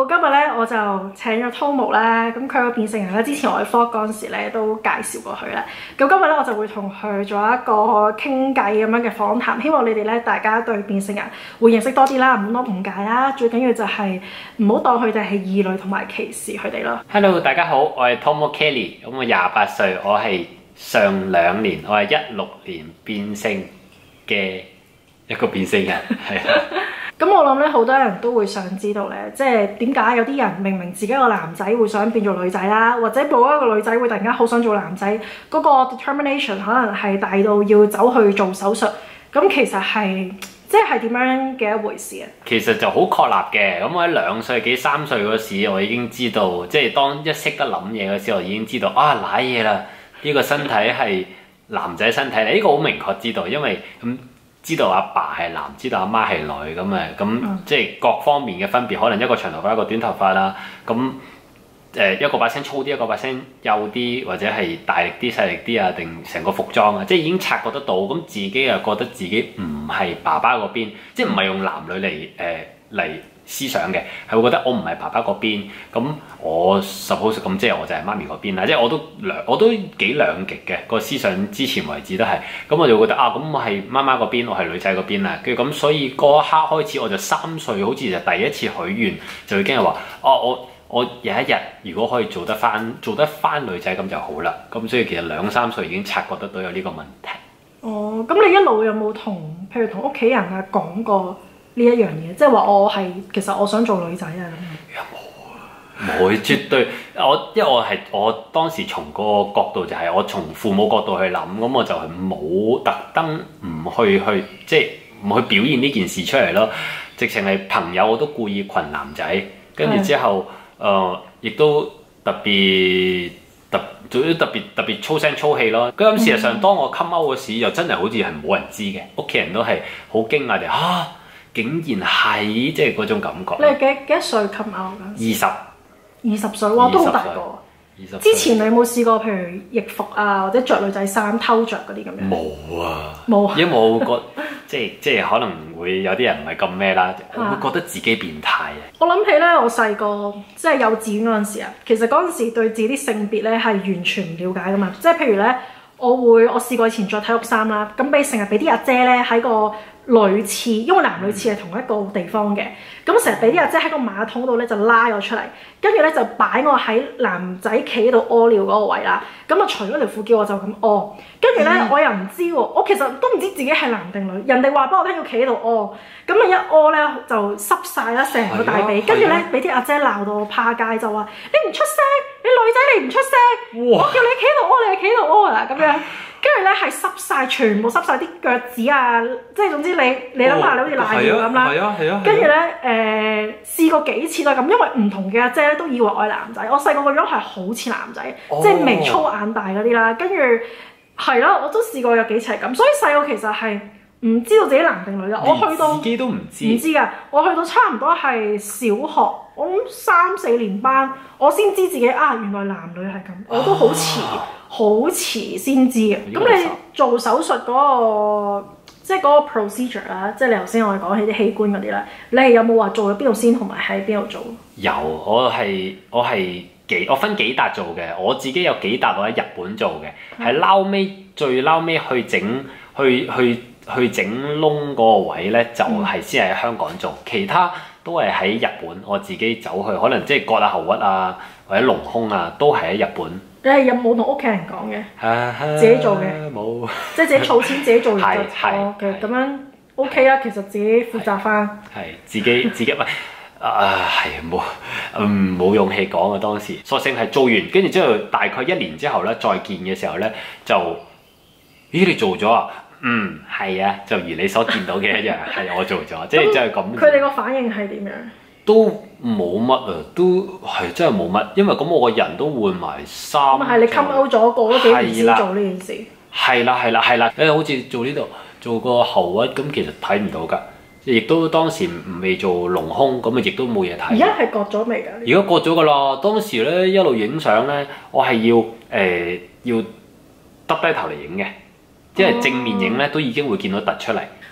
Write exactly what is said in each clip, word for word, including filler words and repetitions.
Hello， 今日咧我就請咗 Tomo 啦，咁佢個變性人咧，之前我喺 vlog 嗰陣時咧都介紹過佢啦。咁今日咧我就會同佢做一個傾偈咁樣嘅訪談，希望你哋咧大家對變性人會認識多啲啦，唔好多誤解啦。最緊要就係唔好當佢哋係異類同埋歧視佢哋咯。 Hello， 大家好，我係 Tomo Kelly， 咁我廿八歲，我係上兩年，我係一六年變性嘅一個變性人，係啊。 咁我諗咧，好多人都會想知道咧，即係點解有啲人明明自己一個男仔會想變做女仔啦，或者冇一個女仔會突然間好想做男仔，嗰個 determination 可能係大到要走去做手術。咁其實係即係點樣嘅一回事啊？ 其實就好確立嘅。咁我喺兩歲幾三歲嗰時，我已經知道，即係當一識得諗嘢嗰時，我已經知道啊，瀨嘢啦！呢個身體係男仔身體嚟，呢個好明確知道，因為咁。知道阿爸係男，知道阿媽係女咁啊，咁即係各方面嘅分別，可能一個長頭髮，一個短頭髮啦。咁誒、呃、一個把聲粗啲，一個把聲幼啲，或者係大力啲、細力啲啊，定成個服裝啊，即係已經察覺得到。咁自己又覺得自己唔係爸爸嗰邊，即係唔係用男女嚟誒嚟思想嘅，係會覺得我唔係爸爸嗰邊，咁我 suppose 咁即係我就係媽咪嗰邊啦，即係我都兩我都幾兩極嘅個思想，之前為止都係，咁我就會覺得啊，咁我係媽媽嗰邊，我係女仔嗰邊啦，跟住咁所以嗰一刻開始我就三歲，好似就第一次許願，就已經係話哦，我我有一日如果可以做得翻做得翻女仔咁就好啦，咁所以其實兩三歲已經察覺得到有呢個問題。哦， 咁你一路有冇同譬如同屋企人啊講過？呢一樣嘢，即係話我係其實我想做女仔啊咁。 有冇啊？冇，絕對我，因為我係我當時從嗰個角度就係我從父母角度去諗，咁我就係冇特登唔去去即係唔去表現呢件事出嚟咯。直情係朋友我都故意群男仔，跟住之後誒亦、呃、都特別特總之特別特別粗聲粗氣咯。咁事實上當我 come out 嗰時，又真係好似係冇人知嘅，屋企人都係好驚訝地嚇。竟然係即係嗰種感覺。 你係幾幾多歲 come out 㗎？ 二十。 二十歲，哇，都好大個。 二十。 之前你有冇試過譬如易服啊，或者着女仔衫偷着嗰啲咁樣？ 冇啊。 冇啊。 因為我會覺即係即係可能會有啲人唔係咁咩啦，我會覺得自己變態啊。 我諗起咧，我細個即係幼稚園嗰陣時啊，其實嗰陣時對自己啲性別咧係完全唔了解㗎嘛。即係譬如咧，我會我試過以前着體育衫啦，咁俾成日俾啲阿姐咧喺個女廁，因為男女廁係同一個地方嘅，咁成日俾啲阿姐喺個馬桶度咧就拉我出嚟，跟住咧就擺我喺男仔企喺度屙尿嗰個位啦，咁啊除咗條褲叫我就咁屙，跟住咧我又唔知喎，我其實都唔知自己係男定女，人哋話俾我聽要企喺度屙，咁啊一屙咧就濕晒啦成個大髀，跟住咧俾啲阿姐鬧到我趴街就話你唔出聲，你女仔你唔出聲，我叫你企喺度屙你係企喺度屙啊咁樣。跟住咧係濕晒，全部濕晒啲腳趾啊！即係總之你你諗下，你好似瀨尿咁啦。係啊係啊。跟住咧誒試過幾次都係咁，因為唔同嘅阿姐都以為我係男仔。我細個個樣係好似男仔，哦、即係眉粗眼大嗰啲啦。跟住係咯，我都試過有幾次係咁。所以細個其實係唔知道自己男定女㗎。我去到自己都唔知。 唔知㗎，我去到差唔多係小學，我諗三四年班，我先知自己啊原來男女係咁。我都好遲。啊好遲先知嘅，咁你做手術嗰、嗰個即係嗰個 procedure 啦，即係你頭先我哋講起啲器官嗰啲咧，你係有冇話做咗邊度先，同埋喺邊度做？ 有，我係我係幾我分幾笪做嘅，我自己有幾笪我喺日本做嘅，係撈尾最撈尾去整去去去整窿嗰個位咧，就係先喺香港做，其他都係喺日本，我自己走去，可能即係割下喉核啊，或者隆胸啊，都係喺日本。 你係有冇同屋企人講嘅？ 啊、 自己做嘅， 冇， 即係自己儲錢自己做完就哦嘅咁樣 OK 啦。其實自己負責翻， 係自己自己喂啊係冇嗯冇勇氣講啊當時，索性係做完，跟住之後大概一年之後咧再見嘅時候咧就咦你做咗啊？嗯係啊，就如你所見到嘅一樣，係我做咗，即係就係咁。 佢哋個反應係點樣？ 都冇乜啊，都係真係冇乜，因為咁我個人都換埋衫。咁係你 come out 咗過咗幾年先做呢件事。係啦係啦係啦，誒好似做呢度做個喉核咁，其實睇唔到㗎，亦都當時唔未做隆胸，咁啊亦都冇嘢睇。 而家係割咗未㗎？ 而家割咗㗎啦，當時咧一路影相咧，我係要誒、呃、要耷低頭嚟影嘅，即係正面影咧都已經會見到突出嚟。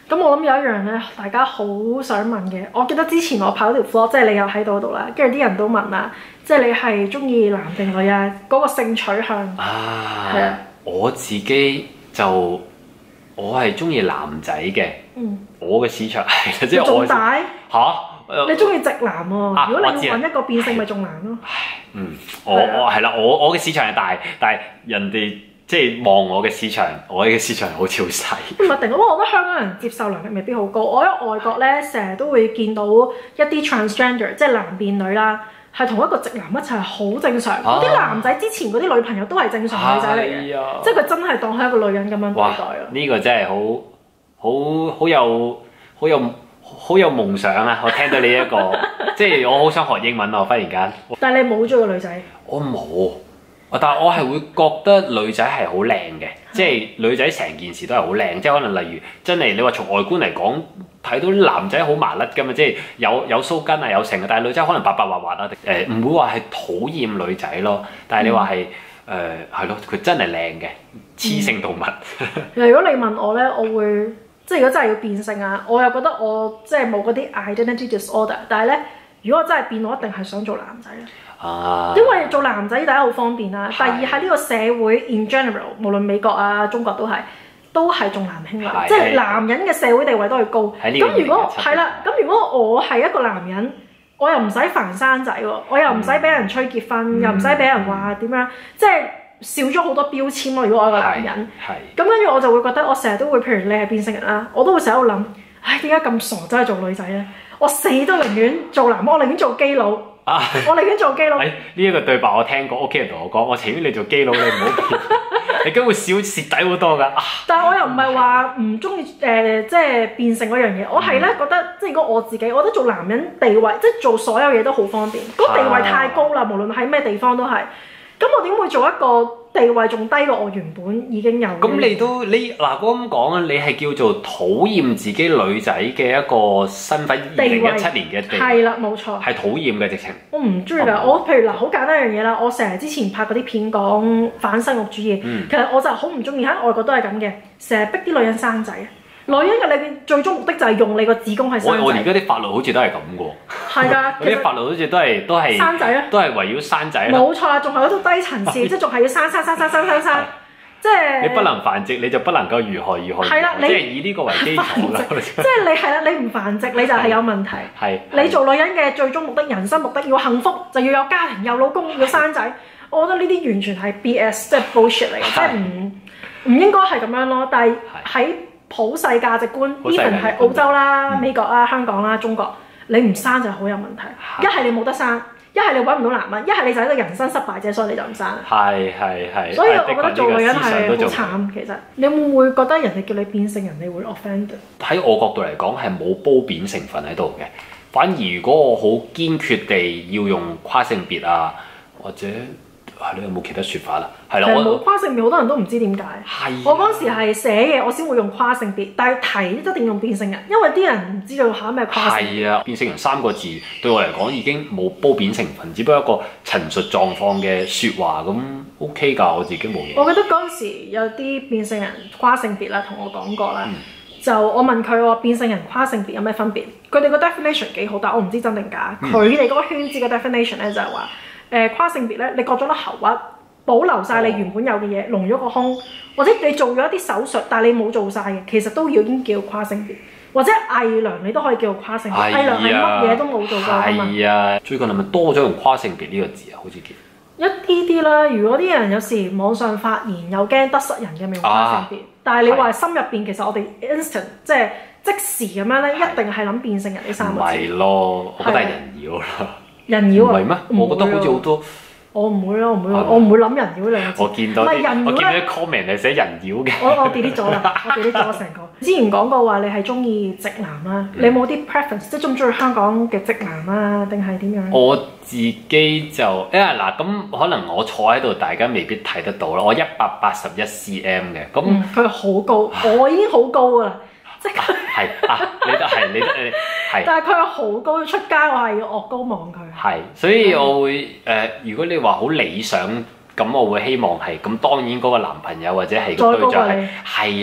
咁我諗有一樣咧，大家好想問嘅，我記得之前我拍嗰條 vlog，即係你又喺度度啦，跟住啲人都問啦，即係你係中意男定女啊？嗰、嗰個性取向啊， 係啊， 我自己就我係中意男仔嘅， 嗯， 我嘅市場係即係我仲大嚇。 你中意直男喎、 啊如果你要我知揾一個變性，咪仲難咯。 嗯，我我係啦，我我嘅市場係大，但係人哋即係望我嘅市場，我嘅市場好似好細。 唔一定，我覺得香港人接受能力未必好高。我喺外國咧，成日都會見到一啲 transgender，即係男變女啦，係同一個直男一齊係好正常。嗰啲、啊、男仔之前嗰啲女朋友都係正常女仔嚟嘅， 哎、 即係佢真係當係一個女人咁樣對待咯。 呢、這個真係好好好有好有好有夢想啊！我聽到呢、這、一個，即係我好想學英文啊！忽然間， 但係你冇追過女仔？ 我冇，但係我係會覺得女仔係好靚嘅，即係女仔成件事都係好靚，即係可能例如真係你話從外觀嚟講，睇到啲男仔好麻甩㗎嘛，即係有有鬚根啊有成嘅，但係女仔可能白白滑滑啊，誒唔會話係討厭女仔咯，但係你話係誒係咯，佢真係靚嘅雌性動物。 如果你問我咧，我會。即係如果真係要變性啊，我又覺得我即係冇嗰啲 identity disorder，但係咧，如果我真係變，我一定係想做男仔啦。 啊， 因為做男仔第一好方便啦，第二喺呢個社會 in general， 無論美國啊、中國都係，都係重男輕女，即係男人嘅社會地位都係高。咁如果係啦，咁如果我係一個男人，我又唔使煩生仔喎，我又唔使俾人催結婚，嗯、又唔使俾人話點樣，即係。少咗好多標籤咯，如果我係個男人，咁跟住我就會覺得，我成日都會，譬如你係變性人啦，我都會成日喺度諗，唉點解咁傻真係做女仔咧？我死都寧願做男，我寧願做基佬，啊、我寧願做基佬。呢一、哎這個對白我聽過，屋企人同我講，我情願你做基佬，你唔好變，你根本少蝕底好多㗎。 但係我又唔係話唔中意誒，即係變性嗰樣嘢，我係咧覺得，即係如果我自己，我覺得做男人地位，即係做所有嘢都好方便，嗰、那個、地位太高啦，無論喺咩地方都係。咁我點會做一個地位仲低過我原本已經有？咁你都你嗱咁講啊，你係叫做討厭自己女仔嘅一個身份，二零一七年嘅地位係啦，冇錯， 係討厭嘅直情。我唔中意㗎，我譬如嗱，好簡單一樣嘢啦，我成日之前拍嗰啲片講反生育主義，嗯、其實我就好唔中意喺外國都係咁嘅，成日逼啲女人生仔。女人嘅裏邊最終目的就係用你個子宮去生仔。 我我而家啲法律好似都係咁嘅喎。 係㗎， 嗰啲法律好似都係都係生仔啊， 都係圍繞生仔。 冇錯，仲係嗰種低層次，即係仲係要生生生生生生生，即係你不能繁殖，你就不能夠如何如何。 係啦，你即係以呢個為基礎啦。 即係你係啦，你唔繁殖你就係有問題。 係。 你做女人嘅最終目的、人生目的要幸福，就要有家庭、有老公、要生仔。我覺得呢啲完全係 B S， 即係 bullshit 嚟嘅，即係唔唔應該係咁樣咯。但係喺普世價值觀 ，even 係澳洲啦、嗯、美國啦、香港啦、中國，你唔生就好有問題。一係你冇得生，一係你揾唔到男人，一係你就係一個人生失敗者，所以你就唔生。係係係。所以我覺得做女人係好慘。其實你會唔會覺得人哋叫你變性人，你會 offend？ 喺我角度嚟講係冇褒貶成分喺度嘅，反而如果我好堅決地要用跨性別啊，或者。係你有冇其他説法啦？係啦，我冇跨性別，好多人都唔知點解。係的。我嗰時係寫嘢，我先會用跨性別，但係提一定用變性人，因為啲人唔知道嚇咩跨性別。係啊， 變性人三個字對我嚟講已經冇褒貶成分，只不過一個陳述狀況嘅説話咁 OK 㗎，我自己冇嘢。 我記得嗰陣時有啲變性人跨性別啦，同我講過啦，嗯、就我問佢話變性人跨性別有咩分別？佢哋個 definition 幾好，但我唔知真定假。佢哋嗰個圈子嘅 definition 咧就係話。誒、呃、跨性別咧，你割咗粒喉核，保留晒你原本有嘅嘢，隆咗個胸，或者你做咗一啲手術，但係你冇做晒嘅，其實都要已經叫跨性別，或者偽娘你都可以叫做跨性別。偽娘係乜嘢都冇做過㗎嘛。係啊， 最近係咪多咗用跨性別呢個字啊？好似叫一啲啲啦。如果啲人有時網上發言又驚得失人嘅，咪用跨性別。啊、但係你話心入邊，其實我哋 instant 即係即時咁樣咧，一定係諗變性人呢三個字。 係咯，我覺得係人妖啦。 人妖啊？ 唔係咩？我覺得好似好多。 我唔會咯，我唔會，我唔會諗人妖兩個字。 我見到啲，我見到啲 comment 係寫人妖嘅。 我我 delete 咗啦，我 delete 咗成個。之前講過話你係中意直男啦，你有冇啲 preference？即係中唔中意香港嘅直男啊，定係點樣？ 我自己就，因為嗱咁可能我坐喺度，大家未必睇得到啦。我一百八十一 cm 嘅，咁佢好高，我已經好高噶啦。即係係啊，你都係，你都你係。 但係佢係好高，出街我係要惡高望佢。 係，所以我會誒、呃，如果你話好理想，咁我會希望係咁，當然嗰個男朋友或者係個對象係係啦，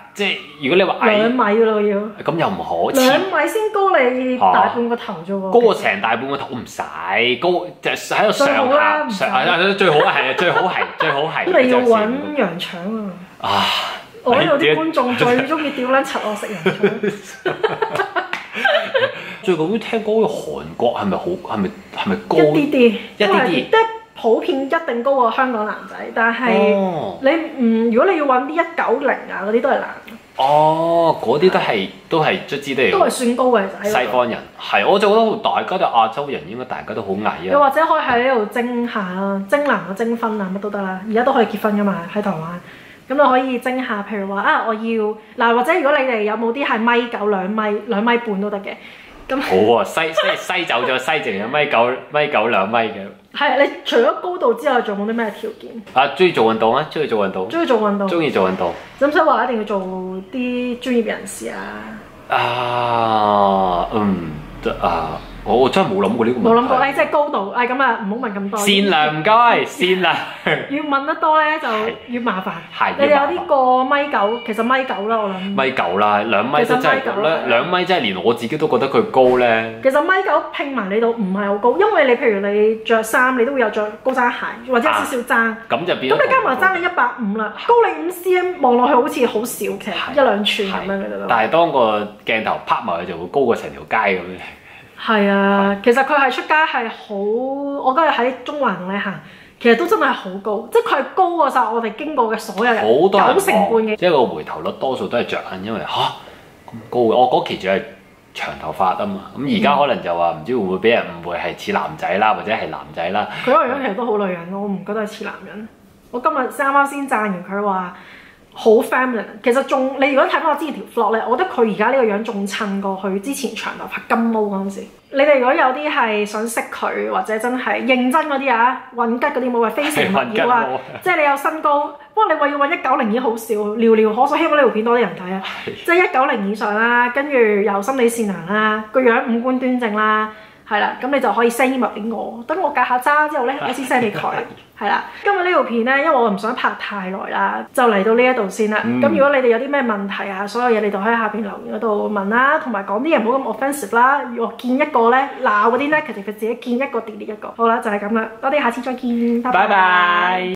即係如果你話矮， 兩米㗎咯要。 咁又唔可。 兩米先高你大半個頭啫喎。 高過成大半個頭唔使，高就喺度上下上啊！最好係最好係最好係。 你要揾羊腸啊！ 啊！ 我呢度啲觀眾最中意屌撚柒我食羊腸。 最近聽講韓國係咪好係咪係咪高？ 一啲啲， 一啲啲， 即係普遍一定高過香港男仔，但係、哦、你唔如果你要揾啲一九零啊嗰啲都係難。 哦，嗰啲都係都係卒之都係。 都係算高嘅就喺。西方人係，我就覺得大家都亞洲人應該大家都好矮啊。 又或者可以喺呢度徵下啦，徵男啊徵婚啊乜都得啦，而家都可以結婚噶嘛喺台灣。咁你可以徵下，譬如話啊，我要嗱，或者如果你哋有冇啲係米九兩米兩米半都得嘅。咁好喎、啊，西西西走咗，西淨有米九米九兩米嘅。係啊，你除咗高度之外，仲有冇啲咩條件？ 啊，中意做運動啊，中意做運動。 中意做運動。中意做運動。 使唔使話一定要做啲專業人士啊？ 啊，嗯，得啊。我我真係冇諗過呢個問題。 冇諗過咧，即係高度，誒咁啊，唔好問咁多。 善良唔該，善良。 要問得多咧，就越麻煩。 係。 你哋有啲過米九，其實米九啦，我諗。 米九啦，兩米都真係兩兩米，真係連我自己都覺得佢高咧。 其實米九拼埋你度唔係好高，因為你譬如你着衫，你都會有着高踭鞋，或者有少少踭。 咁就變。 咁你加埋踭，你一百五啦，高你五 cm，望落去好似好少，其實一兩寸咁樣嘅啫。 但係當個鏡頭拍埋去，就會高過成條街咁樣。 係啊，其實佢係出街係好，我嗰日喺中環同你行，其實都真係好高，即係佢係高過晒我哋經過嘅所有人， 好多人九成半嘅。 即係個回頭率多數都係着眼，因為吓咁高嘅，我嗰期仲係長頭髮啊嘛，咁而家可能就話唔知會唔會俾人誤會係似男仔啦，或者係男仔啦。 佢個樣其實都好女人咯，我唔覺得係似男人。我今日啱啱先讚完佢話好 feminine， 其實仲你如果睇翻我之前條 vlog 咧，我覺得佢而家呢個樣仲襯過佢之前長頭髮金毛嗰陣時。你哋如果有啲係想識佢，或者真係認真嗰啲啊，混吉嗰啲冇話非誠勿擾啊，即係你有身高，不過你話要揾一九零已經好少，寥寥可數，希望呢條片多啲人睇啊！即係一九零以上啦，跟住又心理善良啦，個樣五官端正啦。係啦，咁你就可以 send email 俾我，等我隔下渣之後咧，我先 send 俾佢。係啦，今日呢條片咧，因為我唔想拍太耐啦，就嚟到呢一度先啦。咁、嗯、如果你哋有啲咩問題啊，所有嘢你就喺下邊留言嗰度問啦，同埋講啲嘢唔好咁 offensive 啦。如果見一個咧鬧嗰啲 negative，佢自己見一個 delete 一個。好啦，就係咁啦，我哋下次再見，拜拜。Bye bye。